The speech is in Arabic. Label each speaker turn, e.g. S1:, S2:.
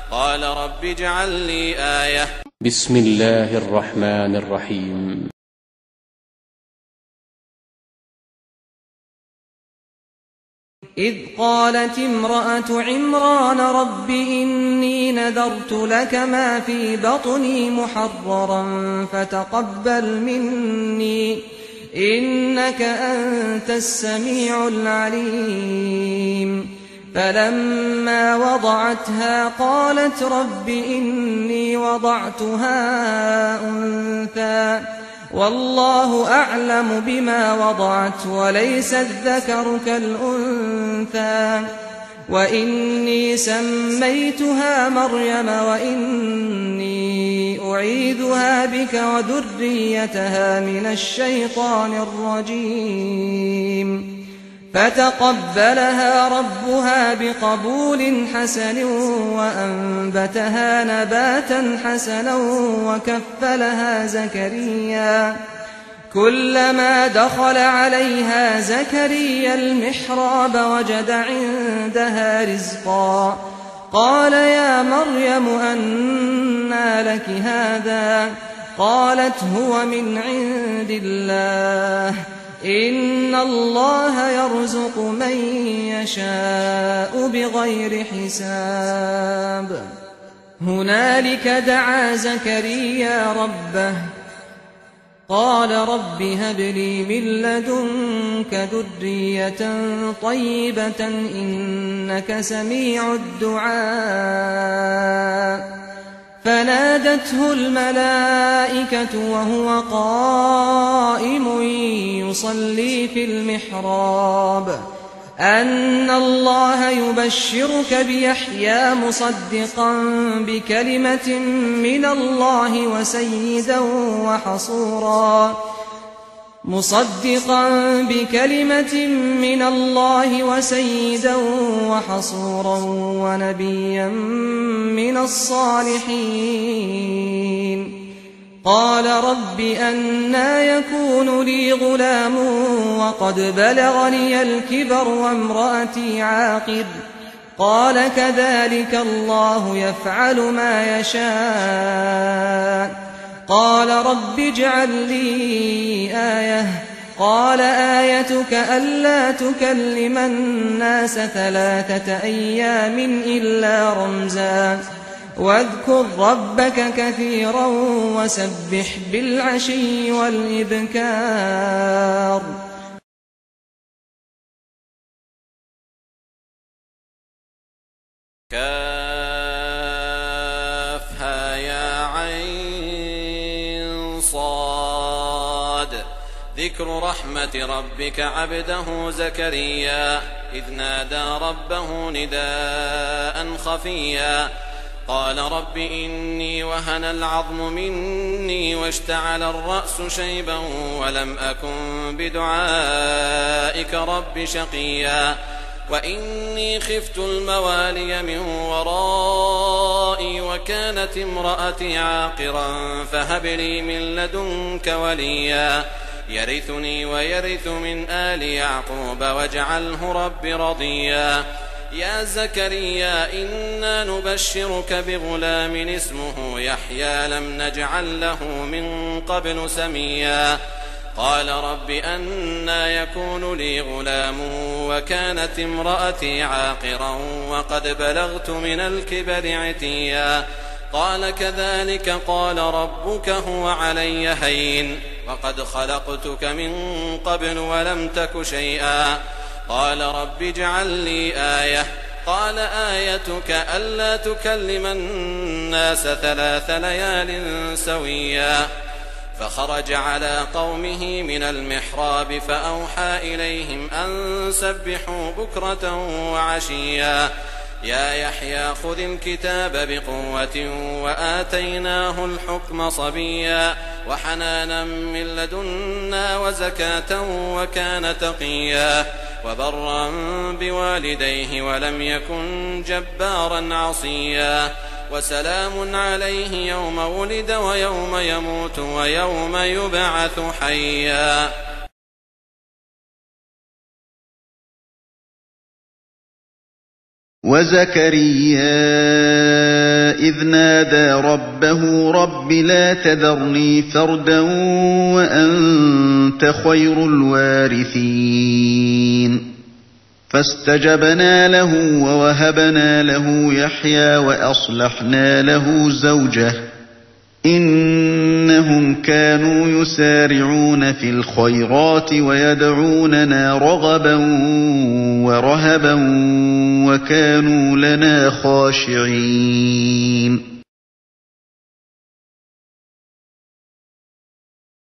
S1: قال رب اجعل لي آية.
S2: بسم الله الرحمن الرحيم.
S3: إذ قالت امرأة عمران رب إني نذرت لك ما في بطني محررا فتقبل مني إنك أنت السميع العليم. فلما وضعتها قالت رب إني وضعتها أنثى والله أعلم بما وضعت وليس الذكر كالأنثى وإني سميتها مريم وإني أعيذها بك وذريتها من الشيطان الرجيم. فتقبلها ربها بقبول حسن وأنبتها نباتا حسنا وكفلها زكريا. كلما دخل عليها زكريا المحراب وجد عندها رزقا قال يا مريم أنى لك هذا قالت هو من عند الله إن الله يرزق من يشاء بغير حساب. هنالك دعا زكريا ربه قال رب هب لي من لدنك ذرية طيبة إنك سميع الدعاء. فنادته الملائكة وهو قائم يصلي في المحراب أن الله يبشرك بيحيى مصدقا بكلمة من الله وسيدا وحصورا ونبيا من الصالحين. قال رب أنى يكون لي غلام وقد بلغني الكبر وامرأتي عاقر قال كذلك الله يفعل ما يشاء. قال رب اجعل لي آية قال آيتك ألا تكلم الناس 3 أيام إلا رمزا واذكر ربك كثيرا وسبح بالعشي والإبكار.
S1: كافها يا عين صاد. ذكر رحمة ربك عبده زكريا إذ نادى ربه نداء خفيا قال رب إني وهن العظم مني واشتعل الرأس شيبا ولم أكن بدعائك رب شقيا وإني خفت الموالي من ورائي وكانت امرأتي عاقرا فهب لي من لدنك وليا يرثني ويرث من آل يعقوب واجعله رب رضيا. يا زكريا إنا نبشرك بغلام اسمه يحيى لم نجعل له من قبل سميا قال رب أنى يكون لي غلام وكانت امرأتي عاقرا وقد بلغت من الكبر عتيا قال كذلك قال ربك هو علي هين وقد خلقتك من قبل ولم تك شيئا قال رب اجعل لي آية قال آيتك ألا تكلم الناس 3 ليال سويا فخرج على قومه من المحراب فأوحى إليهم أن سبحوا بكرة وعشيا يا يحيى خذ الكتاب بقوة وآتيناه الحكم صبيا وحنانا من لدنا وزكاة وكان تقيا وبرا بوالديه ولم يكن جبارا عصيا وسلام عليه يوم ولد ويوم يموت ويوم يبعث حيا.
S4: وزكريا إِذْ نَادَىٰ رَبَّهُ رَبِّ لَا تَذَرْنِي فَرْدًا وَأَنتَ خَيْرُ الْوَارِثِينَ فَاسْتَجَبْنَا لَهُ وَوَهَبْنَا لَهُ يَحْيَىٰ وَأَصْلَحْنَا لَهُ زَوْجَهُ ۚ إِنَّهُمْ كَانُوا يُسَارِعُونَ فِي الْخَيْرَاتِ وَيَدْعُونَنَا رَغَبًا وَرَهَبًا وَكَانُوا لَنَا خَاشِعِينَ